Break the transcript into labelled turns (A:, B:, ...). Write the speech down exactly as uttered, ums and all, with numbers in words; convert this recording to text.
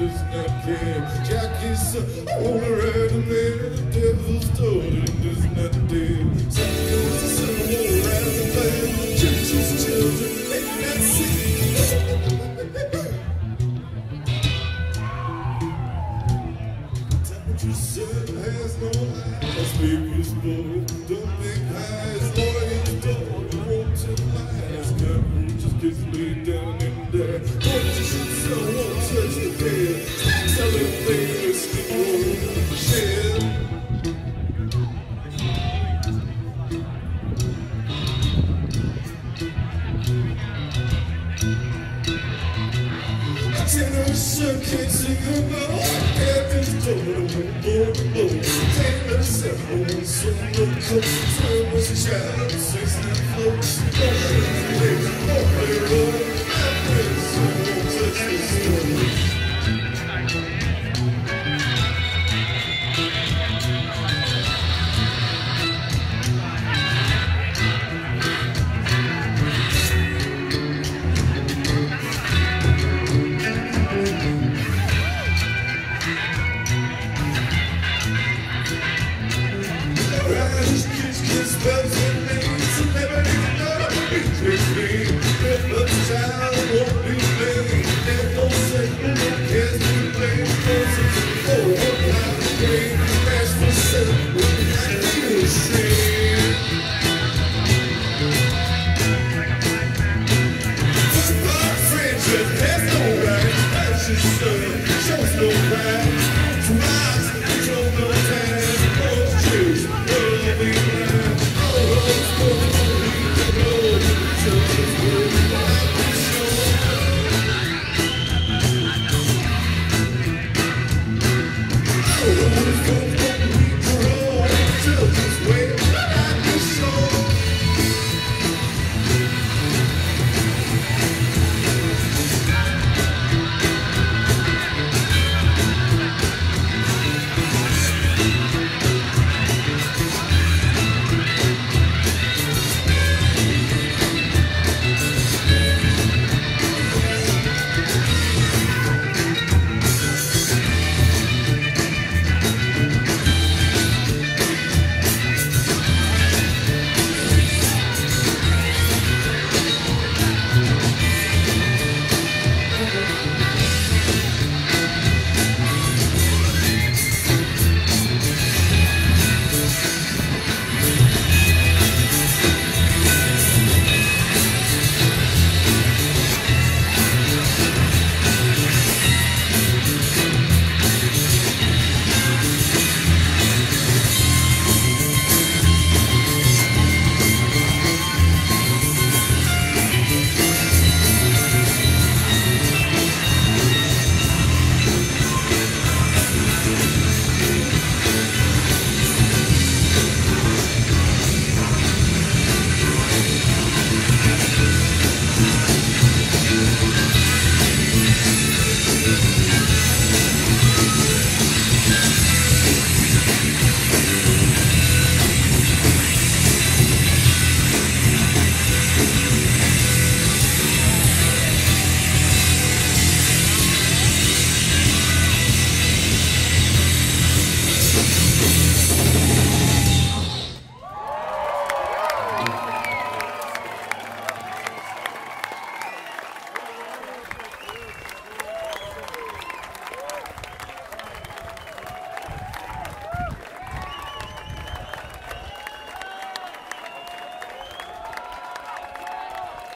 A: does not care. Jackie's I wanna ride a man, the devil's daughter does not dare. Sometimes the son won't ride a man, church's children may not see. Temperature sun has no eyes, baby's boy, don't make eyes, boy, don't want to lies. Captain just gets laid down and died. What you should sell won't touch the bed. Tell it later, stick on the shed. Tenor son can't sing about Captain's daughter won't blow the boat. Taylor said home, so no coat. Time was a child, six and floats. Don't play, don't play, don't play,